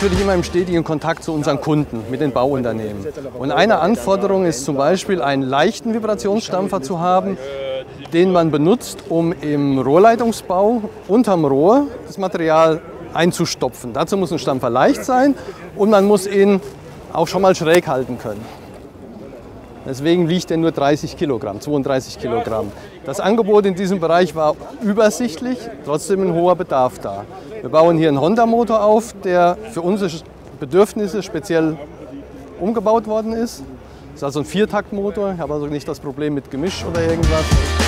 natürlich immer im stetigen Kontakt zu unseren Kunden, mit den Bauunternehmen. Und eine Anforderung ist zum Beispiel, einen leichten Vibrationsstampfer zu haben, den man benutzt, um im Rohrleitungsbau unterm Rohr das Material einzustopfen. Dazu muss ein Stampfer leicht sein und man muss ihn auch schon mal schräg halten können. Deswegen wiegt er nur 30 Kilogramm, 32 Kilogramm. Das Angebot in diesem Bereich war übersichtlich, trotzdem ein hoher Bedarf da. Wir bauen hier einen Honda-Motor auf, der für unsere Bedürfnisse speziell umgebaut worden ist. Das ist also ein Viertaktmotor, ich habe also nicht das Problem mit Gemisch oder irgendwas.